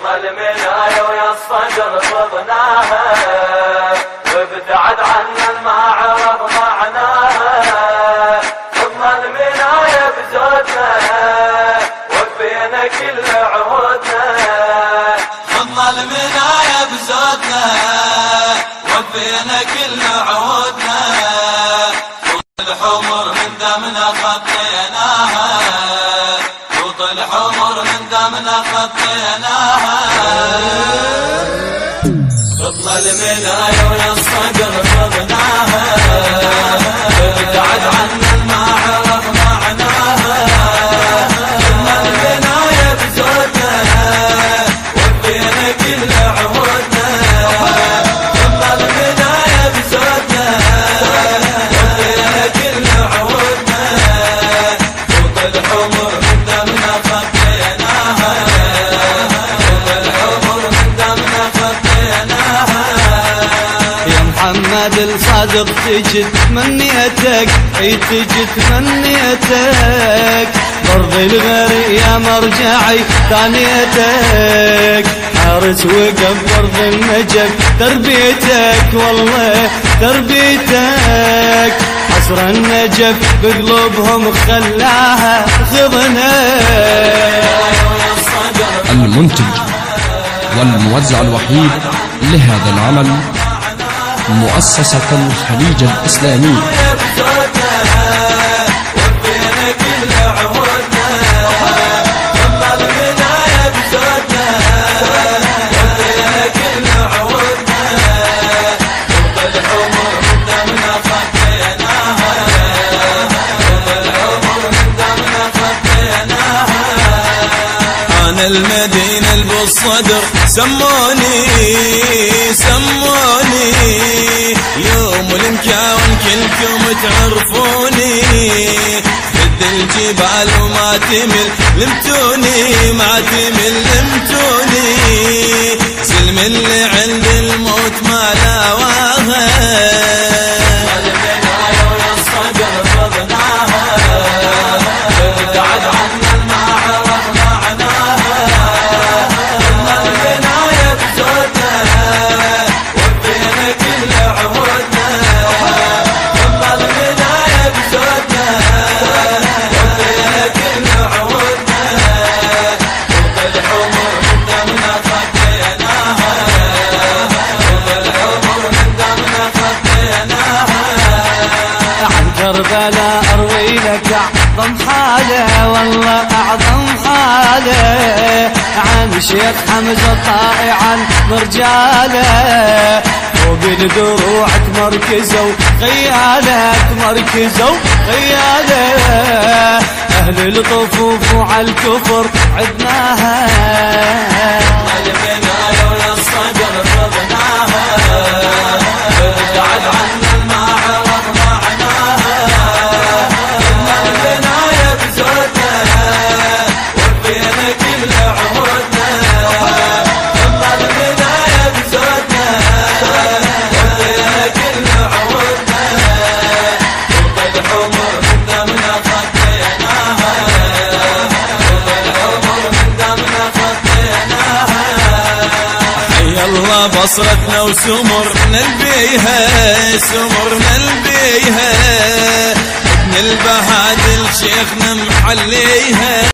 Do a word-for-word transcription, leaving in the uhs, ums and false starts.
فضل المناية ويا الصدر فضناها وابتعد عنا ما عرف معناها. فضل المناية بزودنا وفينا كل عهودنا. فضل المناية بزودنا وفينا كل عهودنا. طول الحمر من دمنا خطيناها طول الحمر من دمنا خطيناها. فضل المناية ويا الصدر فضناها ابتعد عنا ما عرف معناها. فضل المناية بزودنا وفينا كل عهودنا. فضل المناية بزودنا وفينا كل عهودنا. طول الحمر من دمنا خطيناها طول الحمر من دمنا خطيناها. يا محمد الصادق تجي تمنيتك اي تجي تمنيتك. برض الغير يا مرجعي ثانيتك. حارس وقف برض النجف تربيتك والله تربيتك. حصر النجف بقلوبهم خلاها خضنا. المنتج والموزع الوحيد لهذا العمل مؤسسة الخليج الإسلامي. أنا المدينة بالصدر سموني سموني يوم المكاون كلكم تعرفوني. فد الجبال وما تمل لمتوني ما تمل لمتوني. سلم اللي عند الموت ما لاواها. كربلاء اروي لك اعظم حاله والله اعظم حاله. عن شيخ حمزه طائعا مرجاله. فوق الدروع تمركزوا خياله تمركزوا خياله. اهل الطفوف وعلى الكفر عدناها. الله بصرتنا وسمرنا البيها سمرنا البيها. ابن البهادل شيخنا محليها.